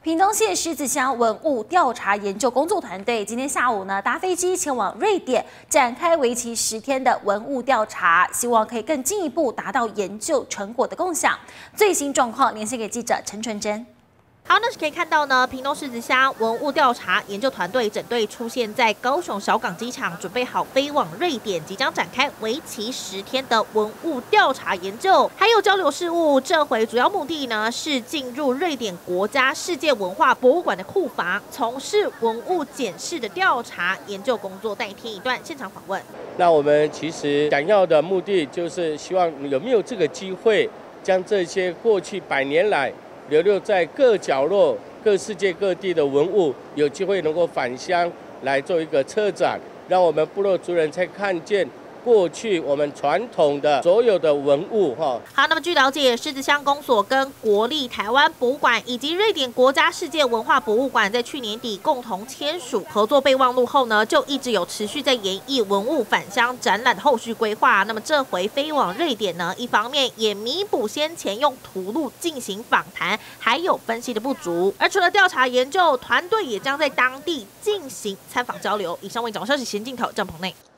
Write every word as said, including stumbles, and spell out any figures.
屏东县狮子乡文物调查研究工作团队今天下午呢搭飞机前往瑞典，展开为期十天的文物调查，希望可以更进一步达到研究成果的共享。最新状况连线给记者陈纯珍。 好，那是可以看到呢，屏东狮子乡文物调查研究团队整队出现在高雄小港机场，准备好飞往瑞典，即将展开为期十天的文物调查研究，还有交流事务。这回主要目的呢是进入瑞典国家世界文化博物馆的库房，从事文物检视的调查研究工作。带听一段现场访问。 那我们其实想要的目的就是希望有没有这个机会，将这些过去百年来 流落在各角落、各世界各地的文物，有机会能够返乡来做一个策展，让我们部落族人才看见 过去我们传统的所有的文物哈。 好，那么据了解，狮子乡公所跟国立台湾博物馆以及瑞典国家世界文化博物馆在去年底共同签署合作备忘录后呢，就一直有持续在研议文物返乡展览的后续规划。那么这回飞往瑞典呢，一方面也弥补先前用图录进行访谈还有分析的不足，而除了调查研究，团队也将在当地进行参访交流。以上为掌握消息，前镜头郑鹏内。